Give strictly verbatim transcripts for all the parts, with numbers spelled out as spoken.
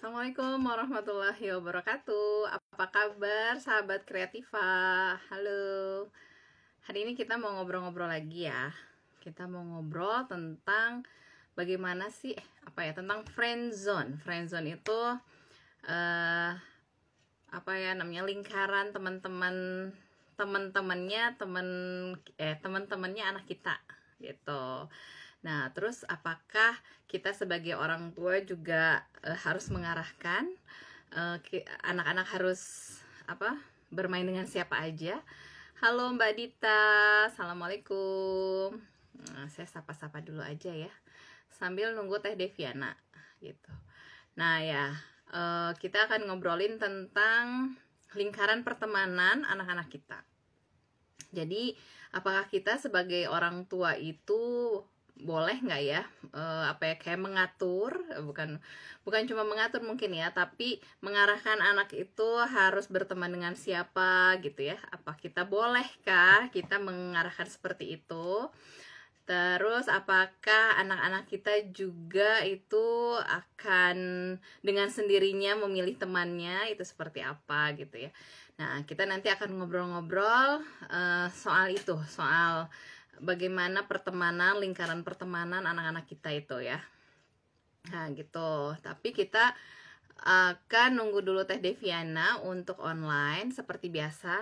Assalamualaikum warahmatullahi wabarakatuh. Apa kabar sahabat Kreativa? Halo. Hari ini kita mau ngobrol-ngobrol lagi ya. Kita mau ngobrol tentang bagaimana sih eh, apa ya tentang friendzone. Friendzone itu eh, apa ya namanya lingkaran teman-teman teman-temannya teman eh teman-temannya anak kita gitu. Nah, terus apakah kita sebagai orang tua juga e, harus mengarahkan anak-anak e, harus apa bermain dengan siapa aja? Halo Mbak Dita, Assalamualaikum. Nah, saya sapa-sapa dulu aja ya, sambil nunggu Teh Deviana gitu. Nah ya, e, kita akan ngobrolin tentang lingkaran pertemanan anak-anak kita. Jadi, apakah kita sebagai orang tua itu boleh nggak ya e, apa ya kayak mengatur bukan bukan cuma mengatur mungkin ya, tapi mengarahkan anak itu harus berteman dengan siapa gitu ya? Apa kita bolehkah kita mengarahkan seperti itu? Terus apakah anak-anak kita juga itu akan dengan sendirinya memilih temannya itu seperti apa gitu ya? Nah, kita nanti akan ngobrol-ngobrol e, soal itu, soal bagaimana pertemanan, lingkaran pertemanan anak-anak kita itu ya. Nah gitu, tapi kita akan nunggu dulu Teh Deviana untuk online seperti biasa.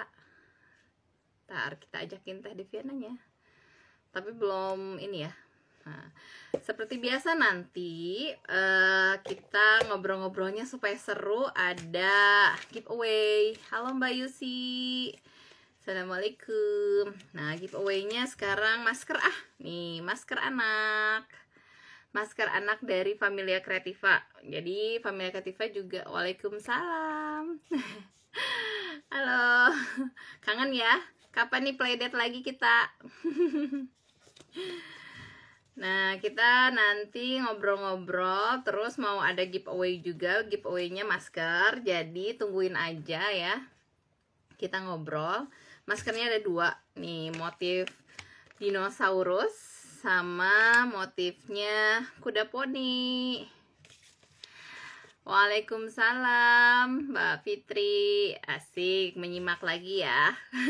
Ntar kita ajakin Teh Deviananya, tapi belum ini ya. Nah, seperti biasa nanti uh, kita ngobrol-ngobrolnya supaya seru, ada giveaway. Halo Mbak Yusi, Assalamualaikum. Nah, giveaway-nya sekarang masker ah, nih masker anak. Masker anak dari Familia Kreativa. Jadi Familia Kreativa juga waalaikumsalam. Halo. Kangen ya? Kapan nih playdate lagi kita? Nah, kita nanti ngobrol-ngobrol terus mau ada giveaway juga, giveaway-nya masker. Jadi tungguin aja ya. Kita ngobrol. Maskernya ada dua nih, motif dinosaurus sama motifnya kuda poni. Waalaikumsalam Mbak Fitri, asik menyimak lagi ya.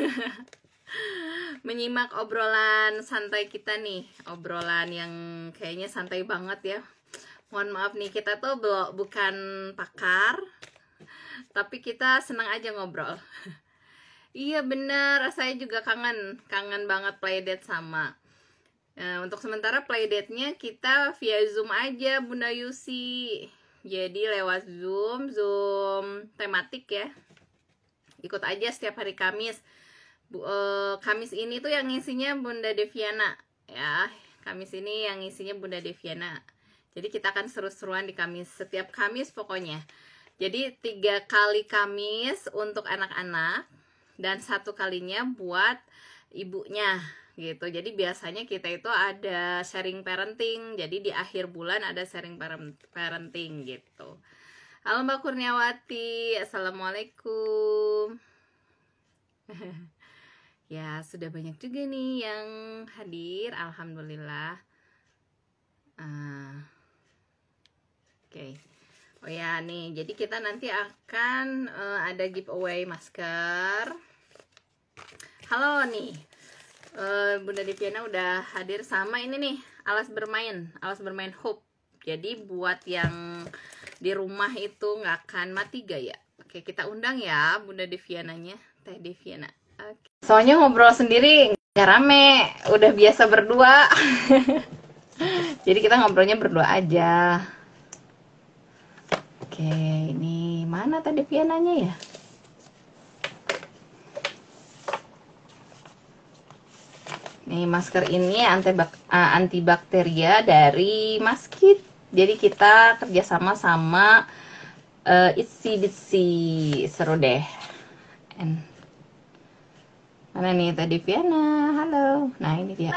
Menyimak obrolan santai kita nih, obrolan yang kayaknya santai banget ya. Mohon maaf nih, kita tuh belum bukan pakar, tapi kita senang aja ngobrol. Iya bener, saya juga kangen, kangen banget playdate sama. Nah, untuk sementara playdate-nya kita via Zoom aja Bunda Yusi. Jadi lewat Zoom, Zoom tematik ya. Ikut aja setiap hari Kamis. Bu, eh, Kamis ini tuh yang ngisinya Bunda Deviana ya. Kamis ini yang ngisinya Bunda Deviana. Jadi kita akan seru-seruan di Kamis, setiap Kamis pokoknya. Jadi tiga kali Kamis untuk anak-anak dan satu kalinya buat ibunya gitu. Jadi biasanya kita itu ada sharing parenting. Jadi di akhir bulan ada sharing parenting gitu. Halo Mbak Kurniawati, Assalamualaikum. Ya sudah banyak juga nih yang hadir, alhamdulillah. uh, Oke okay. Oh ya nih, jadi kita nanti akan uh, ada giveaway masker. Halo nih, uh, Bunda Deviana udah hadir sama ini nih, alas bermain, alas bermain Hope. Jadi buat yang di rumah itu nggak akan mati gaya. Oke, kita undang ya Bunda Deviananya, Teh Deviana. Oke. Soalnya ngobrol sendiri nggak rame, udah biasa berdua. Jadi kita ngobrolnya berdua aja. Oke, ini mana tadi Deviananya ya? Nih masker ini antibak uh, antibakteria dari Maskit. Jadi kita kerjasama sama uh, Itsy Bitsy, seru deh. And mana nih tadi Deviana? Halo. Nah ini dia.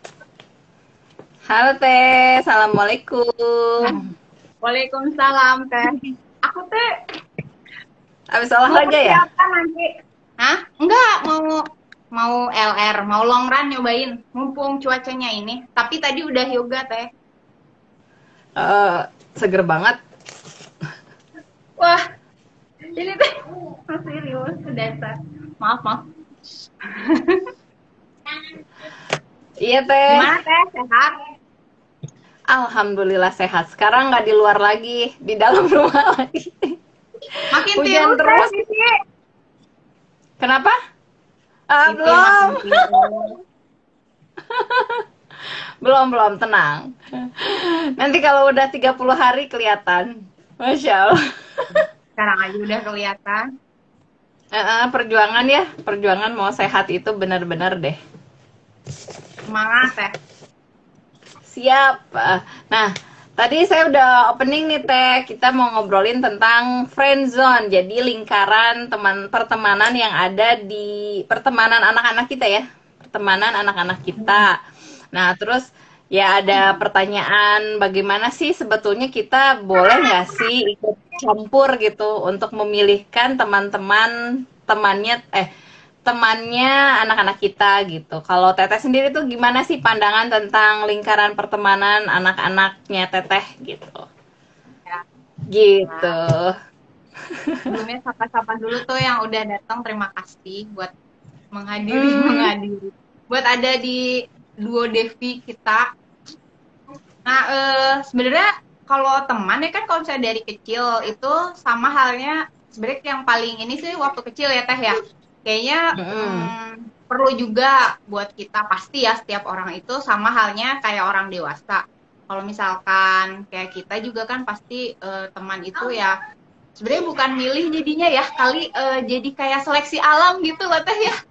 Halo Teh, Assalamualaikum. Waalaikumsalam Teh. Aku Teh habis olahraga ya? Nanti. Hah? Enggak, mau mau L R, mau long run nyobain. Mumpung cuacanya ini. Tapi tadi udah yoga Teh. Uh, seger banget. Wah, ini teh serius dasar. Maaf, maaf. Iya teh. Gimana teh? Sehat? Alhamdulillah sehat. Sekarang nggak di luar lagi, di dalam rumah lagi. Makin Hujan tirus teh, terus. Sisi. Kenapa? Ah, Sisi makin belum. tirus. Belum, belum, tenang. Nanti kalau udah tiga puluh hari kelihatan. Masya Allah. Sekarang aja udah kelihatan. Eh, eh, perjuangan ya, perjuangan mau sehat itu benar-benar deh. Semangat teh. Siap. Eh, Nah, tadi saya udah opening nih Teh. Kita mau ngobrolin tentang friend zone. Jadi lingkaran teman pertemanan yang ada di pertemanan anak-anak kita ya. Pertemanan anak-anak kita. Nah, terus ya ada pertanyaan bagaimana sih sebetulnya kita boleh nggak sih ikut campur gitu untuk memilihkan teman-teman temannya eh temannya anak-anak kita gitu. Kalau Teteh sendiri tuh gimana sih pandangan tentang lingkaran pertemanan anak-anaknya Teteh gitu? Ya. Gitu. Sebelumnya sapa-sapa dulu tuh yang udah datang, terima kasih buat menghadiri Hmm. menghadiri. Buat ada di duo Devi kita. Nah, eh, sebenarnya kalau teman ya kan kalau misalnya dari kecil itu sama halnya sebenarnya yang paling ini sih waktu kecil ya Teh ya. Kayaknya Hmm. hmm, perlu juga buat kita pasti ya setiap orang itu sama halnya kayak orang dewasa. Kalau misalkan kayak kita juga kan pasti eh, teman itu ya sebenarnya bukan milih jadinya ya kali eh, jadi kayak seleksi alam gitu loh Teh ya.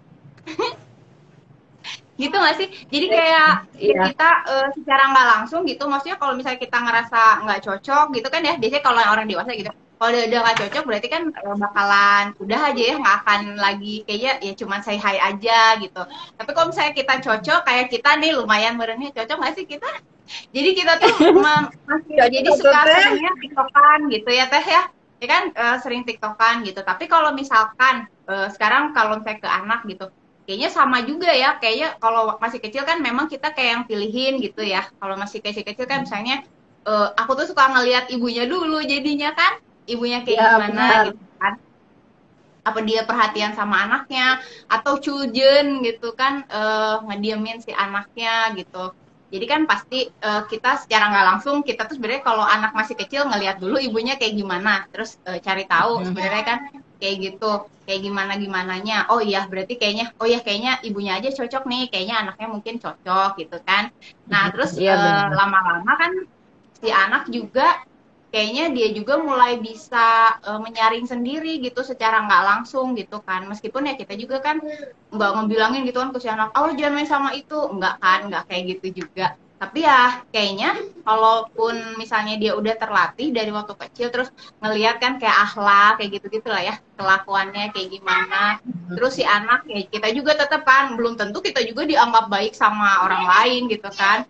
Gitu nggak sih? Jadi kayak Iya. kita uh, secara nggak langsung gitu, maksudnya kalau misalnya kita ngerasa nggak cocok gitu kan ya, biasanya kalau orang dewasa gitu, kalau udah udah nggak cocok berarti kan uh, bakalan udah aja ya, nggak akan lagi kayaknya ya cuman say hi aja gitu. Tapi kalau misalnya kita cocok, kayak kita nih lumayan merenya cocok nggak sih kita? Jadi kita tuh masih jadi suka seringnya tiktokan gitu ya Teh ya, ya kan uh, sering tiktokan gitu. Tapi kalau misalkan uh, sekarang kalau misalnya ke anak gitu, kayaknya sama juga ya, kayaknya kalau masih kecil kan memang kita kayak yang pilihin gitu ya. Kalau masih kecil-kecil kan misalnya uh, aku tuh suka ngelihat ibunya dulu jadinya kan, ibunya kayak Ya, gimana benar. gitu kan. Apa dia perhatian sama anaknya atau cujen gitu kan, uh, ngediemin si anaknya gitu. Jadi kan pasti uh, kita secara nggak langsung kita tuh sebenarnya kalau anak masih kecil ngelihat dulu ibunya kayak gimana, terus uh, cari tahu sebenarnya kan kayak gitu, kayak gimana gimananya. Oh iya berarti kayaknya, oh iya kayaknya ibunya aja cocok nih, kayaknya anaknya mungkin cocok gitu kan. Nah terus Iya uh, benar. lama-lama kan si anak juga kayaknya dia juga mulai bisa uh, menyaring sendiri gitu secara nggak langsung gitu kan, meskipun ya kita juga kan nggak ngebilangin gitu kan ke si anak, oh jangan main sama itu, nggak kan, nggak kayak gitu juga. Tapi ya kayaknya kalaupun misalnya dia udah terlatih dari waktu kecil, terus ngelihat kan kayak akhlak kayak gitu gitu lah ya, kelakuannya kayak gimana, terus si anak ya kita juga tetap kan belum tentu kita juga dianggap baik sama orang lain gitu kan.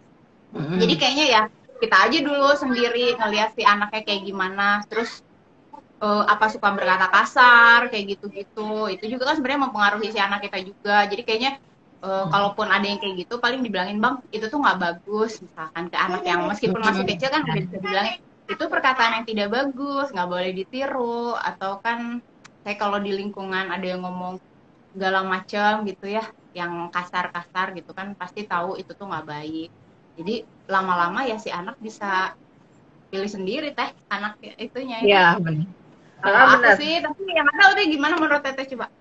Jadi kayaknya ya kita aja dulu sendiri ngelihat si anaknya kayak gimana, terus uh, apa suka berkata kasar kayak gitu-gitu, itu juga kan sebenarnya mempengaruhi si anak kita juga. Jadi kayaknya uh, kalaupun ada yang kayak gitu paling dibilangin, bang itu tuh nggak bagus, misalkan ke anak yang meskipun masih kecil kan udah bisa dibilangin itu perkataan yang tidak bagus, nggak boleh ditiru. Atau kan saya kalau di lingkungan ada yang ngomong segala macam gitu ya, yang kasar-kasar gitu kan, pasti tahu itu tuh nggak baik. Jadi lama-lama ya si anak bisa pilih sendiri Teh, anak itunya ya. Iya benar. Kalau Ah, aku benar. sih, tapi yang nggak tahu deh gimana menurut Teteh coba.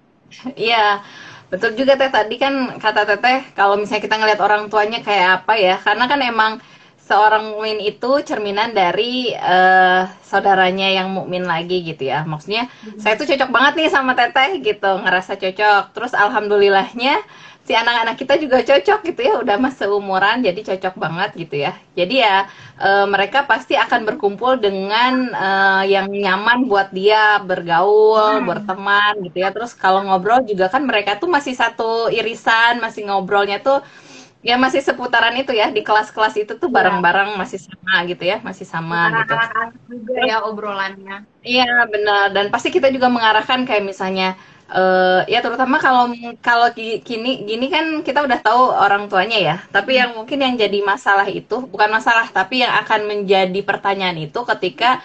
Iya, betul juga Teh. Tadi kan kata Teteh, kalau misalnya kita ngelihat orang tuanya kayak apa ya, karena kan emang seorang mukmin itu cerminan dari eh, saudaranya yang mukmin lagi gitu ya. Maksudnya saya tuh cocok banget nih sama Teteh gitu, ngerasa cocok. Terus alhamdulillahnya si anak-anak kita juga cocok gitu ya, udah mas seumuran, jadi cocok banget gitu ya. Jadi ya eh, mereka pasti akan berkumpul dengan eh, yang nyaman buat dia bergaul, Hmm. berteman gitu ya. Terus kalau ngobrol juga kan mereka tuh masih satu irisan, masih ngobrolnya tuh ya masih seputaran itu ya, di kelas-kelas itu tuh Iya, bareng-bareng masih sama gitu ya, masih sama antara gitu. anak-anak juga Terus ya obrolannya. iya benar, dan pasti kita juga mengarahkan kayak misalnya eh ya terutama kalau kalau ki- kini gini kan kita udah tahu orang tuanya ya, tapi yang mungkin yang jadi masalah itu bukan masalah, tapi yang akan menjadi pertanyaan itu ketika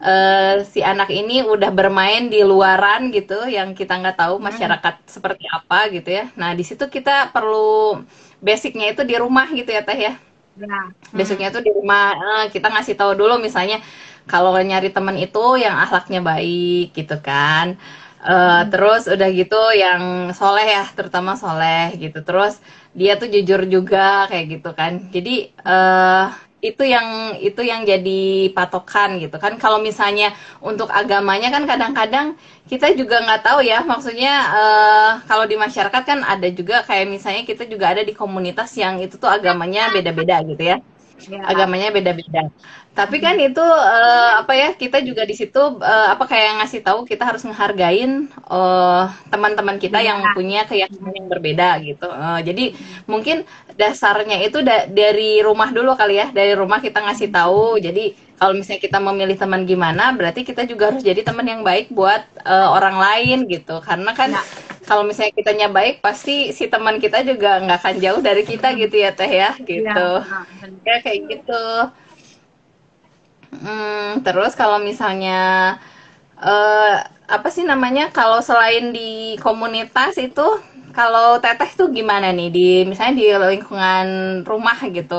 eh, si anak ini udah bermain di luaran gitu, yang kita nggak tahu Hmm. masyarakat seperti apa gitu ya. Nah, di situ kita perlu basicnya itu di rumah gitu ya Teh ya. Ya. Basicnya Hmm. itu di rumah eh, kita ngasih tahu dulu misalnya kalau nyari teman itu yang akhlaknya baik gitu kan. Eh, Hmm. terus udah gitu yang soleh ya, terutama soleh gitu. Terus dia tuh jujur juga kayak gitu kan. Jadi eh itu yang itu yang jadi patokan gitu kan. Kalau misalnya untuk agamanya kan kadang-kadang kita juga nggak tahu ya, maksudnya eh, kalau di masyarakat kan ada juga kayak misalnya kita juga ada di komunitas yang itu tuh agamanya beda-beda gitu ya, Ya. agamanya beda-beda. Tapi kan Hmm. itu eh, apa ya, kita juga di situ eh, apa kayak ngasih tahu kita harus ngehargain eh, teman-teman kita yang Beda. punya keyakinan yang Hmm. berbeda gitu. Eh, jadi Hmm. mungkin dasarnya itu da- dari rumah dulu kali ya, dari rumah kita ngasih Hmm. tahu. Jadi kalau misalnya kita memilih teman gimana, berarti kita juga harus jadi teman yang baik buat eh, orang lain gitu. Karena kan Ya. kalau misalnya kitanya baik, pasti si teman kita juga nggak akan jauh dari kita Hmm. gitu ya Teh ya, Ya. gitu. Nah, benar. Ya kayak gitu. Hmm, terus kalau misalnya eh apa sih namanya? Kalau selain di komunitas itu, kalau Teteh tuh gimana nih di misalnya di lingkungan rumah gitu?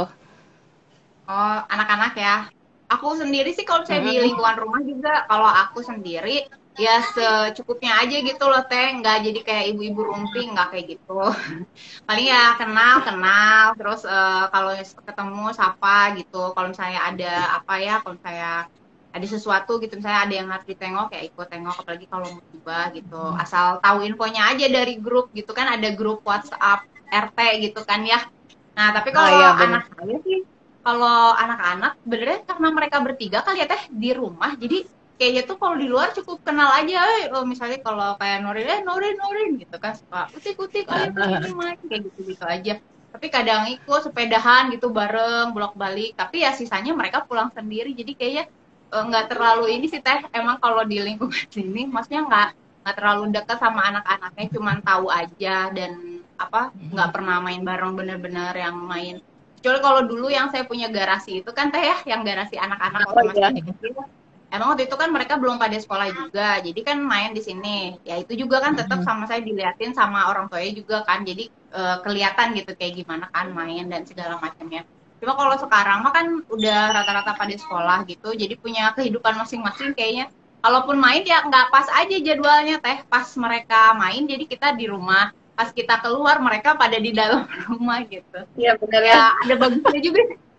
Oh, anak-anak ya. Aku sendiri sih kalau saya di Mm-mm. lingkungan rumah juga, kalau aku sendiri ya secukupnya aja gitu loh Teh, nggak jadi kayak ibu-ibu rumping, nggak kayak gitu. Paling ya kenal kenal, terus eh, kalau ketemu sapa gitu. Kalau misalnya ada apa ya, kalau misalnya ada sesuatu gitu, misalnya ada yang harus ditengok ya ikut tengok, apalagi kalau musibah gitu. Asal tahu infonya aja dari grup gitu kan, ada grup WhatsApp R T gitu kan ya. Nah, tapi Oh kalau iya benar. anak saya sih, kalau anak-anak sebenarnya karena mereka bertiga kali ya Teh di rumah, jadi kayaknya tuh kalau di luar cukup kenal aja. Eh, oh, misalnya kalau kayak Norin, eh Norin, Norin gitu kan, suka utik-utik, ayo ke sini main, kayak gitu-gitu aja. Tapi kadang ikut sepedahan gitu bareng, bolak-balik. Tapi ya sisanya mereka pulang sendiri, jadi kayaknya eh, nggak terlalu ini sih Teh. Emang kalau di lingkungan sini, maksudnya nggak nggak terlalu dekat sama anak-anaknya, cuman tahu aja dan apa nggak pernah main bareng bener-bener yang main. Kecuali kalau dulu yang saya punya garasi itu kan Teh ya, yang garasi anak-anak waktu Oh masih iya. kecil-kecil. Emang waktu itu kan mereka belum pada sekolah juga, jadi kan main di sini. Ya itu juga kan tetap Mm-mm. sama saya diliatin sama orang tuanya juga kan, jadi eh, kelihatan gitu kayak gimana kan main dan segala macamnya. Cuma kalau sekarang mah kan udah rata-rata pada sekolah gitu, jadi punya kehidupan masing-masing kayaknya. Kalaupun main ya nggak pas aja jadwalnya Teh, pas mereka main jadi kita di rumah, pas kita keluar mereka pada di dalam rumah gitu. Iya benar ya. Ya ada bagusnya juga.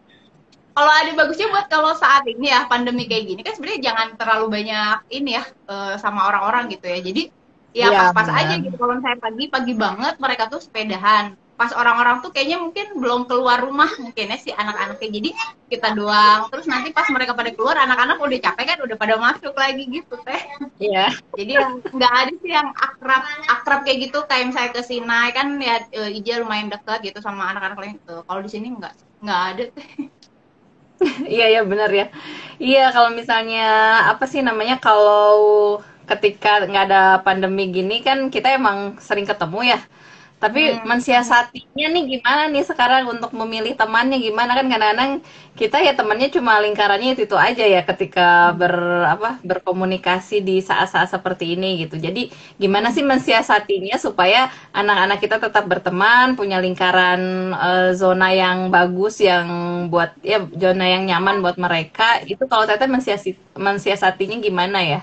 Kalau ada bagusnya buat kalau saat ini ya pandemi kayak gini kan sebenarnya jangan terlalu banyak ini ya eh, sama orang-orang gitu ya. Jadi ya Iya pas-pas aja benar. gitu. Kalau saya pagi pagi banget mereka tuh sepedahan. Pas orang-orang tuh kayaknya mungkin belum keluar rumah mungkin ya si anak-anaknya. Jadi kita doang. Terus nanti pas mereka pada keluar anak-anak udah capek kan udah pada masuk lagi gitu teh. Iya. Jadi yang nggak ada sih yang akrab akrab kayak gitu kayak misalnya ke Sinai kan ya e, Ija lumayan dekat gitu sama anak-anak lain. E, kalau di sini nggak nggak ada teh. Iya ya benar ya. Iya kalau misalnya apa sih namanya kalau ketika nggak ada pandemi gini kan kita emang sering ketemu ya. Tapi Hmm. mensiasatinya nih gimana nih sekarang untuk memilih temannya gimana kan kadang-kadang kita ya temannya cuma lingkarannya itu itu aja ya ketika ber apa berkomunikasi di saat-saat seperti ini gitu. Jadi gimana sih mensiasatinya supaya anak-anak kita tetap berteman, punya lingkaran eh, zona yang bagus yang buat ya zona yang nyaman buat mereka. Itu kalau Teteh mensiasati mensiasatinya gimana ya?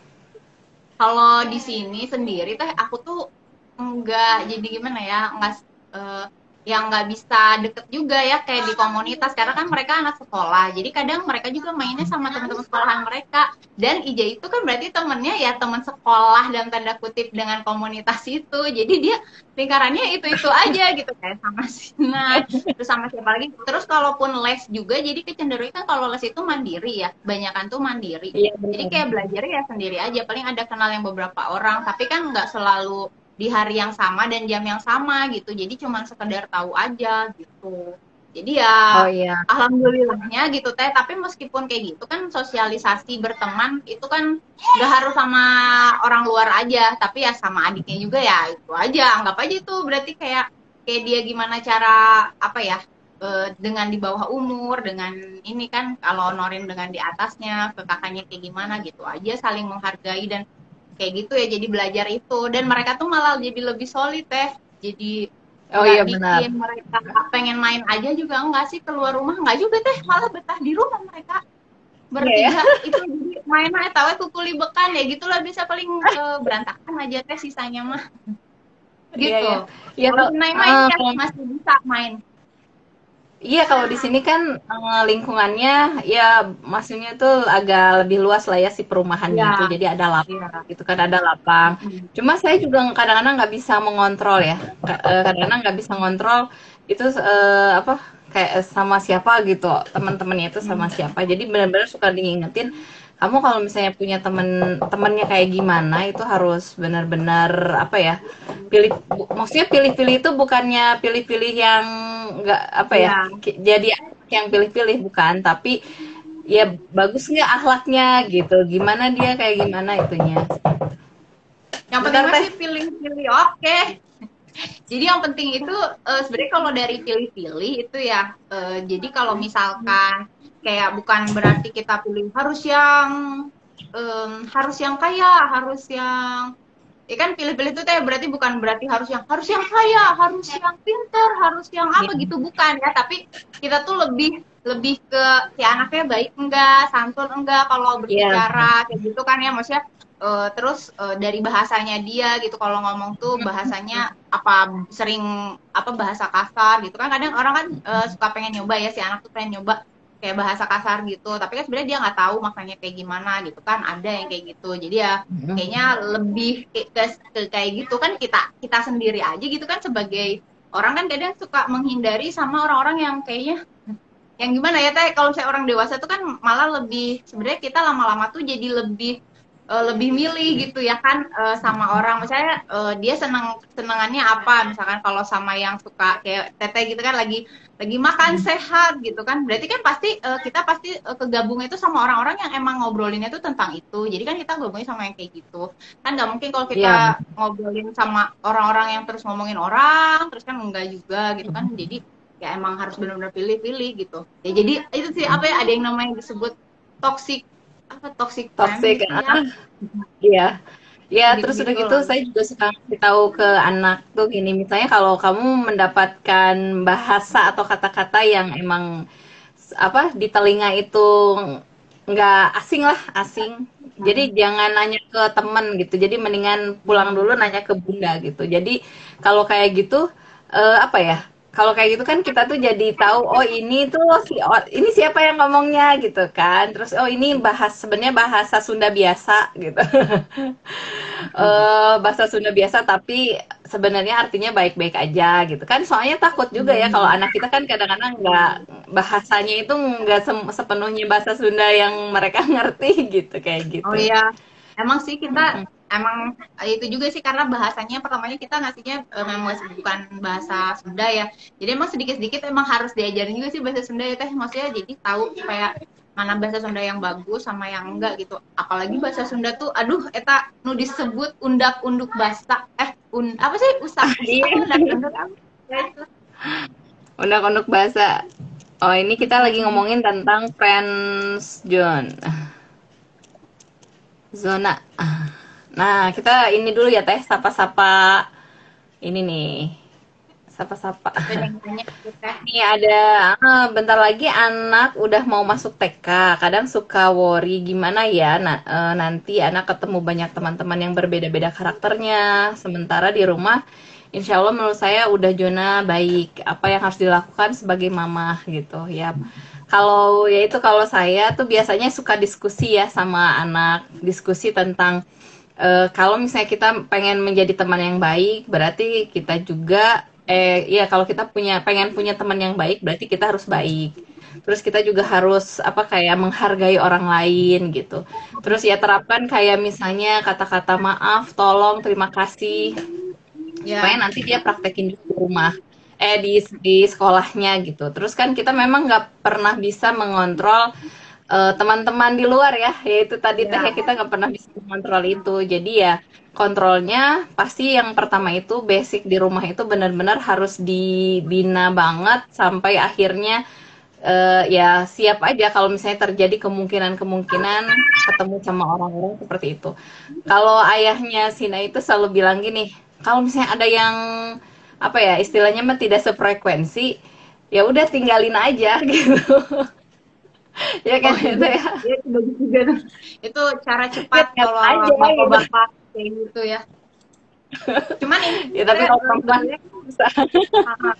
Kalau di sini sendiri teh aku tuh enggak jadi gimana ya, enggak eh, yang nggak bisa deket juga ya kayak di komunitas karena kan mereka anak sekolah. Jadi kadang mereka juga mainnya sama teman-teman sekolahan mereka. Dan Ija itu kan berarti temennya ya teman sekolah dalam tanda kutip dengan komunitas itu. Jadi dia lingkarannya itu-itu aja gitu kayak sama Sina, terus sama siapa lagi. Terus kalaupun les juga jadi kecenderungan kan kalau les itu mandiri ya, banyakan tuh mandiri. Iya Jadi benar. kayak belajar ya sendiri aja, paling ada kenal yang beberapa orang, tapi kan nggak selalu di hari yang sama dan jam yang sama gitu. Jadi cuma sekedar tahu aja gitu. Jadi ya Oh iya. alhamdulillahnya gitu teh, tapi meskipun kayak gitu kan sosialisasi berteman itu kan nggak harus sama orang luar aja, tapi ya sama adiknya juga ya itu aja. Anggap aja itu berarti kayak kayak dia gimana cara apa ya eh, dengan di bawah umur, dengan ini kan kalau Norin dengan di atasnya, ke kakaknya kayak gimana gitu aja, saling menghargai dan kayak gitu ya, jadi belajar itu. Dan mereka tuh malah jadi lebih solid teh, jadi Oh nggak iya benar. bikin mereka pengen main aja juga enggak sih, keluar rumah enggak juga teh, malah betah di rumah mereka Iya ya. bertiga itu. Jadi main-main tahu kukuli bekan ya gitulah, bisa paling eh, berantakan aja teh sisanya mah Iya gitu. ya. Iya Kalau kalau si Naima ini eh, ya kalau masih bisa main. iya kalau di sini kan eh, lingkungannya ya maksudnya tuh agak lebih luas lah ya si perumahannya itu. Iya, Jadi ada iya. lapang gitu kan, ada lapang. Mm-mm. Cuma saya juga kadang-kadang nggak bisa mengontrol ya. Ka- eh, Kadang-kadang nggak bisa ngontrol itu eh, apa kayak sama siapa gitu. Teman-temannya itu sama Mm. siapa. Jadi benar-benar suka diingetin kamu kalau misalnya punya temen temennya kayak gimana itu harus benar-benar apa ya, pilih bu- maksudnya pilih-pilih itu bukannya pilih-pilih yang nggak apa ya, Iya. ki- jadi yang pilih-pilih bukan, tapi ya bagus nggak akhlaknya gitu, gimana dia kayak gimana itunya. Yang penting Bentar teh. masih pilih-pilih. Oke. Jadi yang penting itu eh, sebenarnya kalau dari pilih-pilih itu ya, eh, jadi kalau misalkan kayak bukan berarti kita pilih harus yang em, harus yang kaya, harus yang ya kan, pilih-pilih itu teh berarti bukan berarti harus yang harus yang kaya, harus yang pinter, harus yang Iya. apa gitu, bukan ya. Tapi kita tuh lebih lebih ke si anaknya baik enggak, santun enggak kalau Iya. berbicara kayak gitu kan ya, maksudnya eh, terus eh, dari bahasanya dia gitu, kalau ngomong tuh bahasanya apa, sering apa bahasa kasar gitu kan. Kadang orang kan eh, suka pengen nyoba ya, si anak tuh pengen nyoba kayak bahasa kasar gitu, tapi kan sebenarnya dia nggak tahu maknanya kayak gimana gitu kan, ada yang kayak gitu. Jadi ya kayaknya lebih ke, ke, ke kayak gitu kan, kita kita sendiri aja gitu kan sebagai orang kan kadang suka menghindari sama orang-orang yang kayaknya yang gimana ya teh, kalau saya orang dewasa tuh kan malah lebih, sebenarnya kita lama-lama tuh jadi lebih eh, lebih milih gitu ya kan, eh, sama orang misalnya eh, dia seneng senengannya apa, misalkan kalau sama yang suka kayak teteh gitu kan, lagi lagi makan sehat gitu kan, berarti kan pasti eh, kita pasti eh, kegabung itu sama orang-orang yang emang ngobrolinnya tuh tentang itu. Jadi kan kita gabungnya sama yang kayak gitu kan, nggak mungkin kalau Iya. kita ngobrolin sama orang-orang yang terus ngomongin orang terus kan, enggak juga gitu kan. Jadi ya emang harus benar-benar pilih-pilih gitu ya. Jadi itu sih apa ya, ada yang namanya disebut toxic apa toxic friend Toxic. gitu ya, Ah, iya. Ya, terus udah gitu-gitu gitu lah. saya juga suka ngasih tahu ke anak tuh gini, misalnya kalau kamu mendapatkan bahasa atau kata-kata yang emang apa di telinga itu nggak asing lah, asing. Jadi jangan nanya ke temen gitu. Jadi mendingan pulang dulu nanya ke bunda gitu. Jadi kalau kayak gitu eh, apa ya? Kalau kayak gitu kan kita tuh jadi tahu, oh ini tuh si oh, ini siapa yang ngomongnya gitu kan. Terus oh ini bahas sebenarnya bahasa Sunda biasa gitu. eh bahasa Sunda biasa tapi sebenarnya artinya baik-baik aja gitu kan. Soalnya takut juga ya kalau anak kita kan kadang-kadang nggak, bahasanya itu nggak sem- sepenuhnya bahasa Sunda yang mereka ngerti gitu kayak Oh gitu. iya, emang sih kita Mm-mm. emang itu juga sih, karena bahasanya pertamanya kita ngasihnya eh, memang bukan bahasa Sunda ya. Jadi emang sedikit-sedikit emang harus diajarin juga sih bahasa Sunda ya teh. Maksudnya jadi tahu supaya mana bahasa Sunda yang bagus sama yang enggak gitu. Apalagi bahasa Sunda tuh, aduh, eta nu disebut undak-unduk basa. Eh, un, apa sih? Usak-usak, Iya, undak-unduk apa? Ya itu. unek-unek bahasa. Oh ini kita lagi Mm-mm. ngomongin tentang friends zone, zona. Nah kita ini dulu ya teh, sapa-sapa ini nih, sapa-sapa. Ada yang nanya gitu teh. Nih ada, ah, bentar lagi anak udah mau masuk T K. Kadang suka worry gimana ya na- eh, nanti anak ketemu banyak teman-teman yang berbeda-beda karakternya. Sementara di rumah, insya Allah menurut saya udah zona baik. Apa yang harus dilakukan sebagai mama gitu ya. Kalau ya itu kalau saya tuh biasanya suka diskusi ya sama anak, diskusi tentang eh, kalau misalnya kita pengen menjadi teman yang baik, berarti kita juga eh ya kalau kita punya pengen punya teman yang baik, berarti kita harus baik. Terus kita juga harus apa kayak menghargai orang lain gitu. Terus ya terapkan kayak misalnya kata-kata maaf, tolong, terima kasih supaya Ya, nanti dia praktekin di rumah eh di di sekolahnya gitu. Terus kan kita memang nggak pernah bisa mengontrol eh, teman-teman di luar ya, yaitu tadi teh ya ya. kita nggak pernah bisa mengontrol itu. Jadi ya kontrolnya pasti yang pertama itu basic di rumah itu benar-benar harus dibina banget sampai akhirnya eh, ya siap aja kalau misalnya terjadi kemungkinan-kemungkinan ketemu sama orang-orang seperti itu. Kalau ayahnya Sina itu selalu bilang gini, kalau misalnya ada yang apa ya istilahnya mah tidak sefrekuensi, ya udah tinggalin aja gitu. Ya kan Oh itu iya, ya. ya, itu bagus juga tuh. Itu cara Ya cepat lihat kalau aja gitu. bapak-bapak kayak gitu ya. Cuman ini Ya tapi sebenarnya kalau eh, perempuan sebenarnya bisa. ah,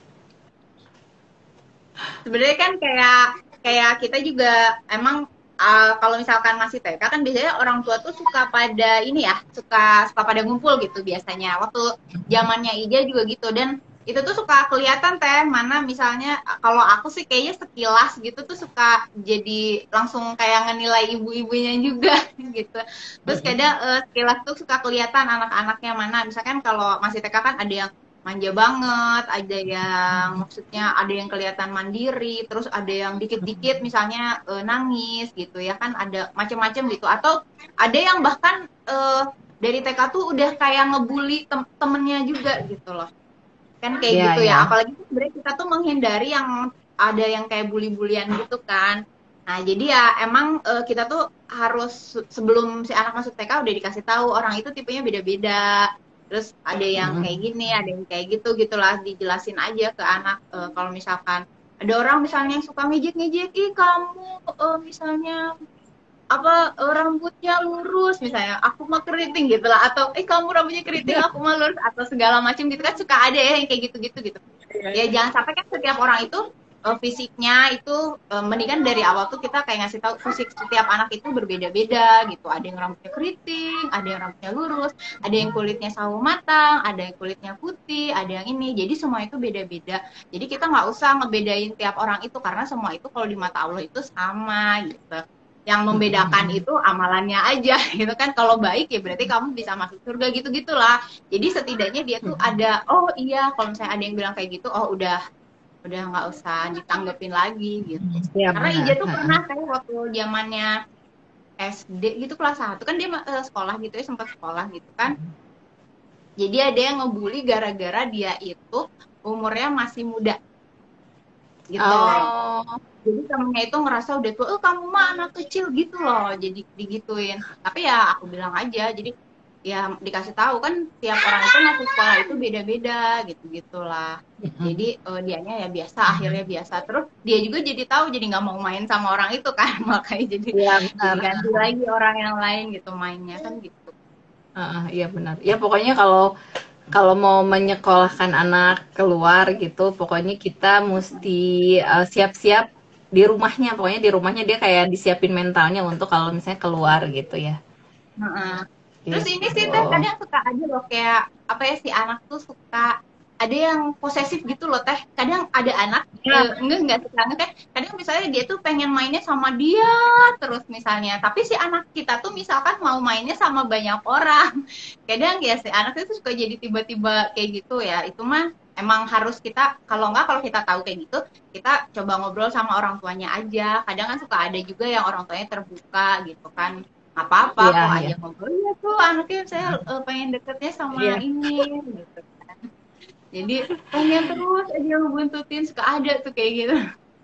sebenarnya kan kayak kayak kita juga emang uh, kalau misalkan masih T K kan biasanya orang tua tuh suka pada ini ya, suka suka pada ngumpul gitu biasanya. Waktu zamannya Ija juga gitu dan itu tuh suka kelihatan teh mana misalnya kalau aku sih kayaknya sekilas gitu tuh suka jadi langsung kayak ngenilai ibu-ibunya juga gitu. Terus kadang uh, sekilas tuh suka kelihatan anak-anaknya mana. Misalkan kalau masih T K kan ada yang manja banget, ada yang maksudnya ada yang kelihatan mandiri, terus ada yang dikit-dikit misalnya e, nangis gitu ya kan ada macam-macam gitu atau ada yang bahkan e, dari T K tuh udah kayak ngebully tem temennya juga gitu loh. Kan kayak Iya, gitu ya. ya. Apalagi sebenarnya kita tuh menghindari yang ada yang kayak bully-bulian gitu kan. Nah, jadi ya emang e, kita tuh harus sebelum si anak masuk T K udah dikasih tahu orang itu tipenya beda-beda. Terus ada yang kayak gini, ada yang kayak gitu gitulah dijelasin aja ke anak e, kalau misalkan ada orang misalnya yang suka ngejek-ngejek, ih kamu e, misalnya apa e, rambutnya lurus misalnya, aku mah keriting gitu lah atau eh kamu rambutnya keriting aku mah lurus atau segala macam gitu kan suka ada ya yang kayak gitu-gitu gitu. Ya jangan sampai kan setiap orang itu uh, fisiknya itu uh, mendingan dari awal tuh kita kayak ngasih tahu fisik setiap anak itu berbeda-beda gitu. Ada yang rambutnya keriting, ada yang rambutnya lurus, ada yang kulitnya sawo matang, ada yang kulitnya putih, ada yang ini. Jadi semua itu beda-beda. Jadi kita nggak usah ngebedain tiap orang itu karena semua itu kalau di mata Allah itu sama gitu. Yang membedakan itu amalannya aja gitu kan. Kalau baik ya berarti kamu bisa masuk surga gitu gitulah. Jadi setidaknya dia tuh ada oh iya kalau misalnya ada yang bilang kayak gitu oh udah udah nggak usah ditanggepin lagi gitu. Ya, Karena benar. Ija tuh pernah kayak waktu zamannya S D gitu kelas satu kan dia uh, sekolah gitu ya sempat sekolah gitu kan. Jadi ada yang ngebully gara-gara dia itu umurnya masih muda gitu. Oh. Jadi temennya itu ngerasa udah tua, oh kamu mah anak kecil gitu loh, jadi digituin. Tapi ya aku bilang aja, jadi ya dikasih tahu kan tiap orang itu masuk sekolah itu beda-beda gitu gitulah. Jadi uh, dianya ya biasa, akhirnya biasa. Terus dia juga jadi tahu, jadi nggak mau main sama orang itu kan, makanya jadi Iya, benar. diganti lagi orang yang lain gitu mainnya kan gitu. Uh, iya benar. Ya pokoknya kalau kalau mau menyekolahkan anak keluar gitu, pokoknya kita mesti uh, siap-siap di rumahnya. Pokoknya di rumahnya dia kayak disiapin mentalnya untuk kalau misalnya keluar gitu ya. Nah, terus ini sih Gitu. teh kadang suka aja loh kayak apa ya si anak tuh suka ada yang posesif gitu loh teh. Kadang ada anak Ya. eh, enggak enggak suka anak teh. Kadang misalnya dia tuh pengen mainnya sama dia terus misalnya. Tapi si anak kita tuh misalkan mau mainnya sama banyak orang. Kadang ya si anak itu suka jadi tiba-tiba kayak gitu ya. Itu mah emang harus kita kalau enggak kalau kita tahu kayak gitu kita coba ngobrol sama orang tuanya aja. Kadang kan suka ada juga yang orang tuanya terbuka gitu kan apa-apa Iya, kok iya. aja ngobrol ya tuh anaknya saya uh, pengen deketnya sama Iya. ini gitu kan jadi pengen terus aja ngebuntutin suka ada tuh kayak gitu.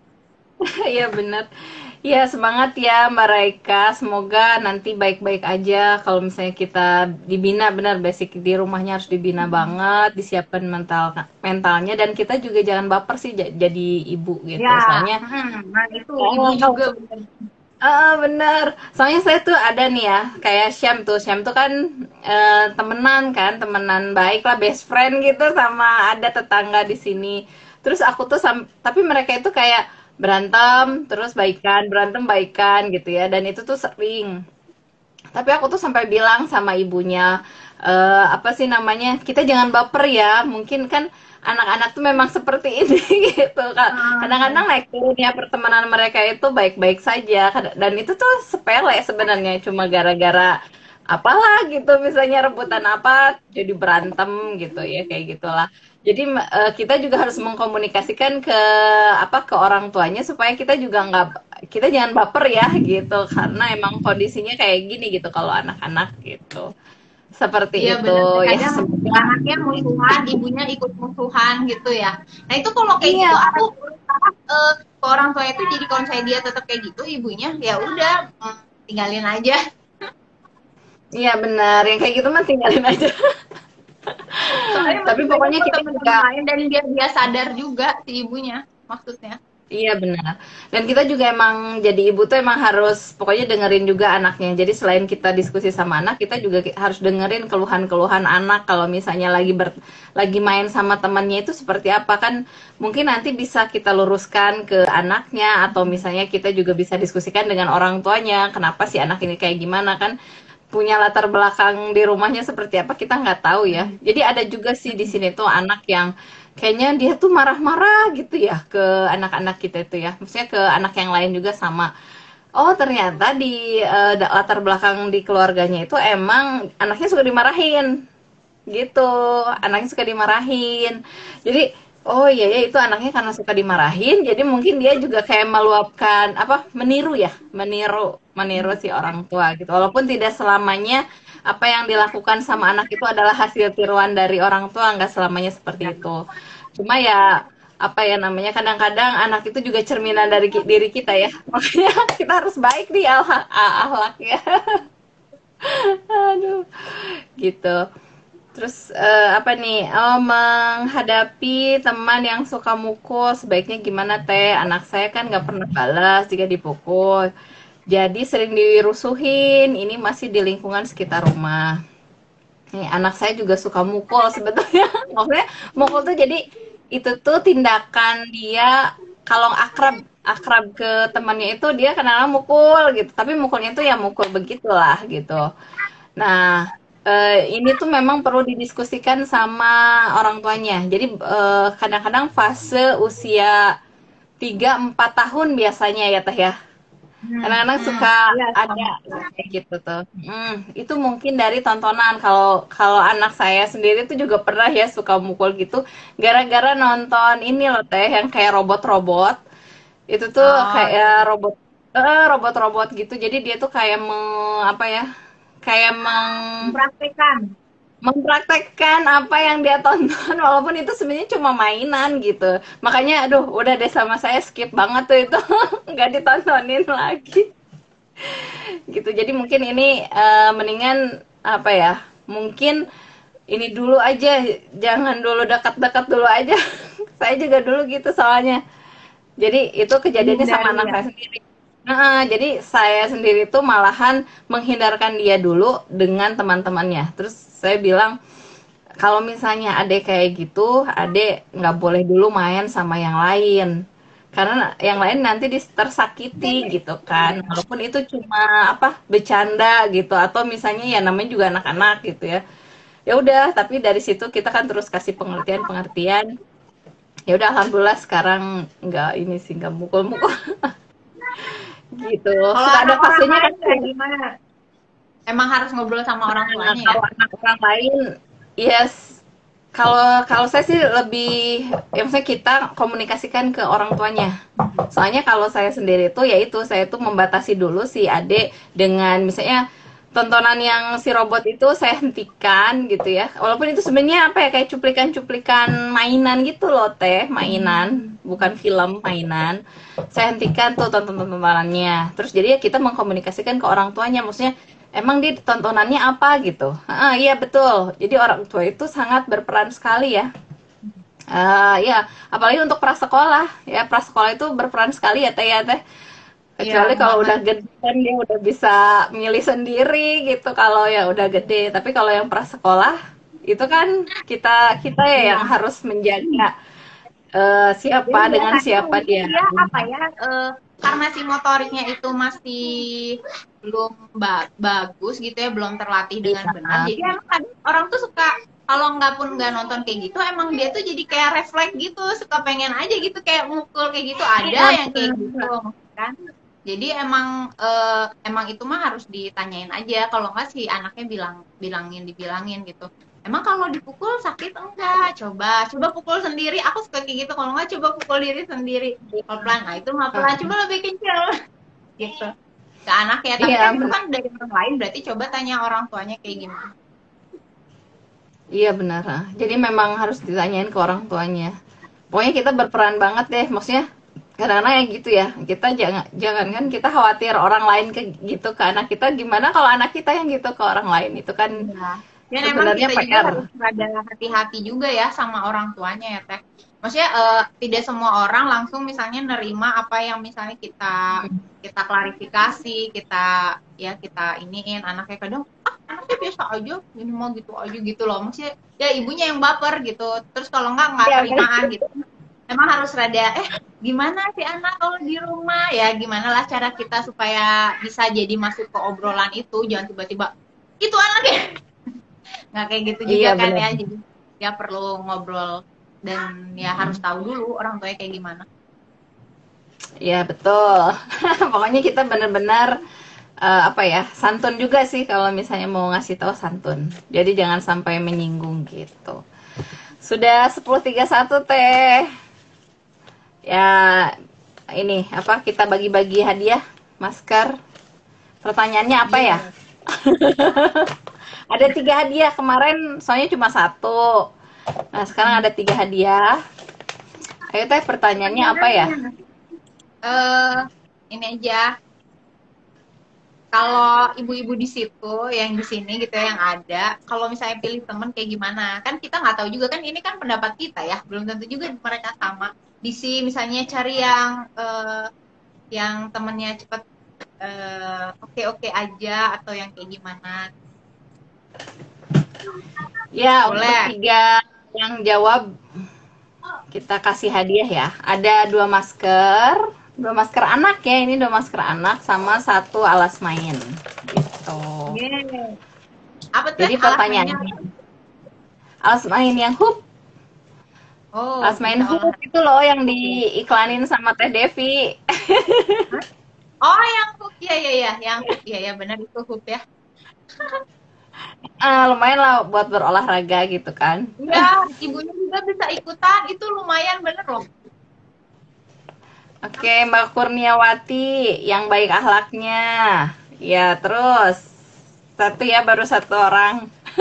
Iya benar. Ya semangat ya Mbak Raika. Semoga nanti baik-baik aja. Kalau misalnya kita dibina benar basic di rumahnya harus dibina banget, disiapkan mental mentalnya dan kita juga jangan baper sih j- jadi ibu gitu. Ya Soalnya hmm, nah itu ibu oh, juga bener. ah, bener. Soalnya saya tuh ada nih ya, kayak Syam tuh. Syam tuh kan eh, temenan kan, temenan baik lah, best friend gitu sama ada tetangga di sini. Terus aku tuh, sam- tapi mereka itu kayak berantem, terus baikan, berantem baikan gitu ya. Dan itu tuh sering. Tapi aku tuh sampai bilang sama ibunya, eh, apa sih namanya, kita jangan baper ya. Mungkin kan anak-anak tuh memang seperti ini gitu. Kak. Kadang-kadang naik turunnya pertemanan mereka itu baik-baik saja. Dan itu tuh sepele sebenarnya, cuma gara-gara apalah gitu, misalnya rebutan apa, jadi berantem gitu ya, kayak gitulah. Jadi eh, kita juga harus mengkomunikasikan ke apa ke orang tuanya supaya kita juga nggak kita jangan baper ya gitu karena emang kondisinya kayak gini gitu kalau anak-anak gitu Seperti Iya itu bener, ya, kadang semoga. anaknya musuhan, ibunya ikut musuhan gitu ya. Nah itu kalau kayak Iya, gitu aku berusaha eh, ke orang tua itu, jadi kalau misalnya dia tetap kayak gitu ibunya, ya udah mm, tinggalin aja. iya benar. Yang kayak gitu mah tinggalin aja. Soalnya Tapi masih banyak pokoknya kok kita teman-teman juga. lain dan biar dia sadar juga si ibunya maksudnya. Iya benar. Dan kita juga emang jadi ibu tuh emang harus pokoknya dengerin juga anaknya. Jadi selain kita diskusi sama anak, kita juga ki- harus dengerin keluhan-keluhan anak kalau misalnya lagi ber, lagi main sama temannya itu seperti apa kan. Mungkin nanti bisa kita luruskan ke anaknya atau misalnya kita juga bisa diskusikan dengan orang tuanya. Kenapa si anak ini kayak gimana kan? Punya latar belakang di rumahnya seperti apa kita nggak tahu ya. Jadi ada juga sih di sini tuh anak yang kayaknya dia tuh marah-marah gitu ya ke anak-anak kita itu ya. Maksudnya ke anak yang lain juga sama. Oh ternyata di eh, latar belakang di keluarganya itu emang anaknya suka dimarahin gitu, anaknya suka dimarahin. Jadi oh iya ya itu anaknya karena suka dimarahin, jadi mungkin dia juga kayak meluapkan apa meniru ya, meniru meniru si orang tua gitu. Walaupun tidak selamanya apa yang dilakukan sama anak itu adalah hasil tiruan dari orang tua, nggak selamanya seperti itu. Cuma ya apa ya namanya kadang-kadang anak itu juga cerminan dari diri kita ya. Makanya kita harus baik nih akhlaknya. Aduh, gitu. Terus eh, apa nih? Oh, menghadapi teman yang suka mukul, sebaiknya gimana teh? Anak saya kan nggak pernah balas jika dipukul. Jadi sering dirusuhin. Ini masih di lingkungan sekitar rumah. Nih, anak saya juga suka mukul sebetulnya. Maksudnya mukul tuh jadi itu tuh tindakan dia kalau akrab akrab ke temannya itu dia kenal mukul gitu. Tapi mukulnya tuh ya mukul begitulah gitu. Nah, eee, ini tuh memang perlu didiskusikan sama orang tuanya. Jadi, eee, kadang-kadang fase usia tiga empat tahun biasanya ya, Teh, ya. Hmm, Kadang-kadang hmm, suka iya ada sama. kayak gitu tuh. Mhm, itu mungkin dari tontonan. Kalau kalau anak saya sendiri tuh juga pernah ya suka mukul gitu, gara-gara nonton ini loh, Teh, yang kayak robot-robot. Itu tuh Oh iya, kayak robot heeh, robot-robot gitu. Jadi dia tuh kayak me apa ya, kayak meng mempraktekkan. mempraktekkan apa yang dia tonton walaupun itu sebenarnya cuma mainan gitu. Makanya aduh udah deh sama saya skip banget tuh itu nggak ditontonin lagi gitu. Jadi mungkin ini eh, mendingan apa ya? Mungkin ini dulu aja, jangan dulu dekat-dekat dulu aja. Saya juga dulu gitu soalnya. Jadi itu kejadiannya sama Dihindari anak ya. saya sendiri. Nah, jadi saya sendiri tuh malahan menghindarkan dia dulu dengan teman-temannya. Terus saya bilang, kalau misalnya adek kayak gitu, adek nggak boleh dulu main sama yang lain. Karena yang lain nanti dis- tersakiti gitu kan. Walaupun itu cuma apa bercanda gitu atau misalnya ya namanya juga anak-anak gitu ya. Ya udah, tapi dari situ kita kan terus kasih pengertian-pengertian. Ya udah alhamdulillah sekarang nggak ini sih nggak mukul-mukul gitu. Kalau Suka ada anak orang fasenya lain kan kayak gimana? Emang harus ngobrol sama orang nah, tuanya ya? kalau anak orang lain, yes. Kalau kalau saya sih lebih, ya maksudnya kita komunikasikan ke orang tuanya. Soalnya kalau saya sendiri tuh, ya itu saya tuh membatasi dulu si adik dengan misalnya tontonan yang si robot itu saya hentikan gitu ya. Walaupun itu sebenarnya apa ya kayak cuplikan-cuplikan mainan gitu loh teh, mainan, bukan film mainan. Saya hentikan tuh tonton-tontonannya. Terus jadi ya kita mengkomunikasikan ke orang tuanya, maksudnya emang dia tontonannya apa gitu. Ah, iya betul. Jadi orang tua itu sangat berperan sekali ya. Ah, ya, apalagi untuk prasekolah. Ya, prasekolah itu berperan sekali ya, Teh ya, Teh. Iya Kecuali kalau banget. udah gede kan dia udah bisa milih sendiri gitu kalau ya udah gede. Tapi kalau yang prasekolah itu kan kita kita ya Iya. yang harus menjaga eh, Jadi siapa dengan biasanya siapa mungkin dia. dia apa ya, eh, karena si motoriknya itu masih belum ba- bagus gitu ya, belum terlatih dengan Iya. benar. Jadi emang kadang orang tuh suka kalau nggak pun nggak nonton kayak gitu, emang dia tuh jadi kayak refleks gitu, suka pengen aja gitu kayak mukul kayak gitu. Ada Iya, yang kayak gitu kan. Jadi emang eh, emang itu mah harus ditanyain aja. Kalau nggak si anaknya bilang bilangin dibilangin gitu. Emang kalau dipukul sakit enggak? Coba, coba pukul sendiri. Aku suka kayak gitu. Kalau enggak, coba pukul diri sendiri. Pelan-pelan. Nah, itu mah pelan. Coba lebih kencel. Gitu. Ke anak ya. Tapi iya kan itu benar. kan dari orang lain. Berarti coba tanya orang tuanya kayak gimana. Iya benar. ah. Jadi memang harus ditanyain ke orang tuanya. Pokoknya kita berperan banget deh, maksudnya kadang-kadang ya gitu ya. Kita jangan jangan kan kita khawatir orang lain ke gitu ke anak kita, gimana kalau anak kita yang gitu ke orang lain itu kan Iya. Dan emang sebenarnya kita juga P R. harus rada hati-hati juga ya sama orang tuanya ya Teh. Maksudnya eh, tidak semua orang langsung misalnya nerima apa yang misalnya kita kita klarifikasi, kita ya kita iniin anaknya kadang ah anaknya biasa aja, ini mah gitu aja gitu loh. Maksudnya ya ibunya yang baper gitu. Terus kalau nggak nggak Iya benar. terimaan gitu. Emang harus rada eh gimana sih anak kalau di rumah ya gimana lah cara kita supaya bisa jadi masuk ke obrolan itu jangan tiba-tiba itu anaknya nggak kayak gitu juga Iya kan benar. ya jadi ya perlu ngobrol dan ya harus tahu dulu orang tuanya kayak gimana. Iya betul. Pokoknya kita benar-benar eh, apa ya, santun juga sih kalau misalnya mau ngasih tahu santun. Jadi jangan sampai menyinggung gitu. Sudah sepuluh tiga puluh satu Teh. Ya ini apa kita bagi-bagi hadiah masker. Pertanyaannya apa Iya. ya? Ada tiga hadiah kemarin, soalnya cuma satu. Nah sekarang ada tiga hadiah. Ayo Teh, pertanyaannya apa ya? Pertanyaannya eh ini aja kalau ibu-ibu di situ yang di sini gitu ya yang ada kalau misalnya pilih temen kayak gimana kan kita nggak tahu juga kan ini kan pendapat kita ya belum tentu juga mereka sama di sini misalnya cari yang eh, yang temennya cepet eh, oke-oke aja atau yang kayak gimana Ya untuk boleh. tiga yang jawab kita kasih hadiah ya. Ada dua masker, dua masker anak ya. Ini dua masker anak sama satu alas main. Gitu. Yeay. Apa tuh Jadi alas mainnya pertanyaannya, apa? alas main yang hoop, Oh alas main bisa hoop olahraga itu loh yang ya. diiklanin sama Teh Devi. Hah? Oh yang hook ya ya ya yang hook ya ya benar itu hook ya. Ah, lumayan lah buat berolahraga gitu kan. Iya, ibunya juga bisa ikutan, itu lumayan bener loh. Oke, Mbak Kurniawati yang baik akhlaknya. Ya, terus satu ya, baru satu orang.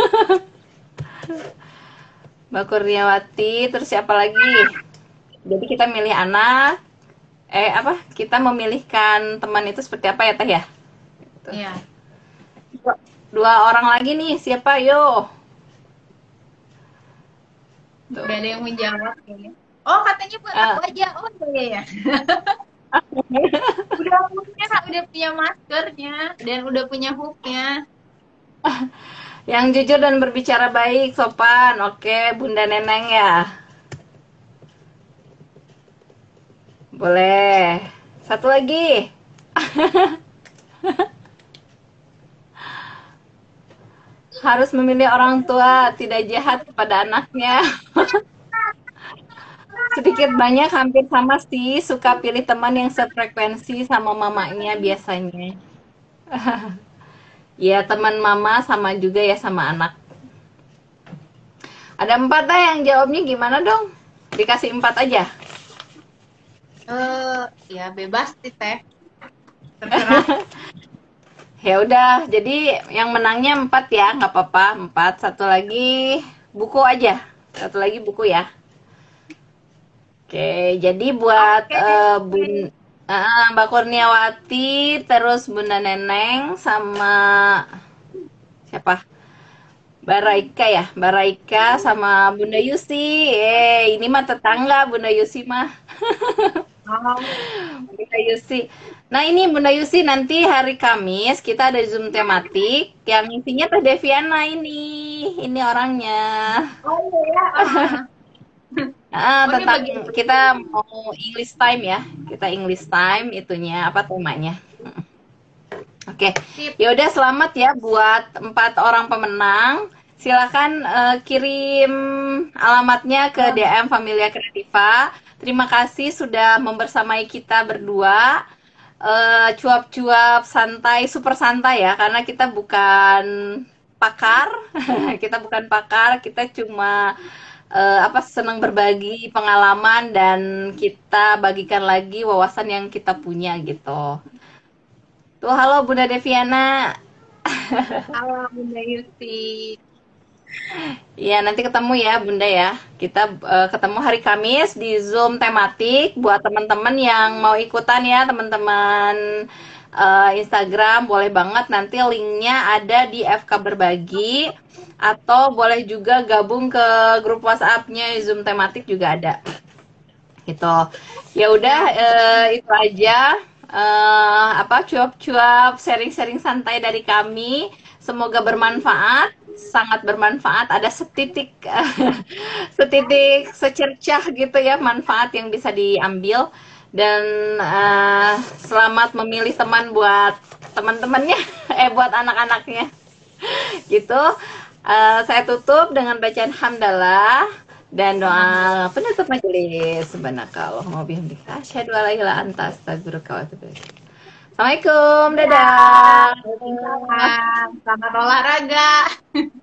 Mbak Kurniawati, terus siapa lagi? Jadi kita milih anak, eh apa? Kita memilihkan teman itu seperti apa ya, Teh ya? Tuh. Iya. Dua orang lagi nih, siapa? Yo. Tuh. Gak ada yang menjawab kayaknya. Oh, katanya buat aku Ah. aja. Oh, iya ya. Udah punya, udah punya maskernya dan udah punya hooknya. Yang jujur dan berbicara baik, sopan. Oke, Bunda Neneng ya. Boleh. Satu lagi. Harus memilih orang tua, tidak jahat kepada anaknya. Sedikit banyak hampir sama sih, suka pilih teman yang sefrekuensi sama mamanya biasanya. Ya, teman mama sama juga ya sama anak. Ada empat dah yang jawabnya gimana dong? Dikasih empat aja. Eh, ya bebas sih teh. Terserah. Ya udah, jadi yang menangnya empat ya, nggak apa-apa. Empat. Satu lagi buku aja. Satu lagi buku ya. Oke, jadi buat Oke. eh, Bun eh, Mbak Kurniawati, terus Bunda Neneng sama siapa? Baraika ya, Baraika sama Bunda Yusi. Eh, ini mah tetangga Bunda Yusi mah. Oh, Bunda Yusi. Nah ini Bunda Yusi nanti hari Kamis kita ada Zoom tematik yang isinya Teh Deviana ini. Ini orangnya. oh iya ya. Ah, Oh, ini tentang bagian kita mau English time ya. Kita English time itunya apa temanya. Oke. sip. Ya udah selamat ya buat empat orang pemenang. Silakan eh, kirim alamatnya ke D M Familia Kreativa. Terima kasih sudah membersamai kita berdua. Eh, cuap-cuap santai, super santai ya, karena kita bukan pakar, kita bukan pakar, kita cuma eh, apa senang berbagi pengalaman dan kita bagikan lagi wawasan yang kita punya gitu. Tuh, halo Bunda Deviana. Halo Bunda Yusi. Iya, nanti ketemu ya, Bunda ya. Kita eh, ketemu hari Kamis di Zoom tematik buat teman-teman yang mau ikutan ya, teman-teman eh, Instagram. Boleh banget nanti linknya ada di F K Berbagi atau boleh juga gabung ke grup WhatsApp-nya Zoom tematik juga ada. Gitu. Ya udah eh, itu aja eh, apa cuap-cuap sharing-sharing santai dari kami. Semoga bermanfaat, sangat bermanfaat. Ada setitik setitik secercah gitu ya manfaat yang bisa diambil dan eh, selamat memilih teman buat teman-temannya eh buat anak-anaknya gitu. Eh, saya tutup dengan bacaan hamdalah dan doa penutup majelis. Subhanakallahumma wa bihamdika asyhadu an la ilaha illa anta astaghfiruka wa atubu ilaik. Assalamualaikum, Ya, dadah. waalaikumsalam. Selamat olahraga.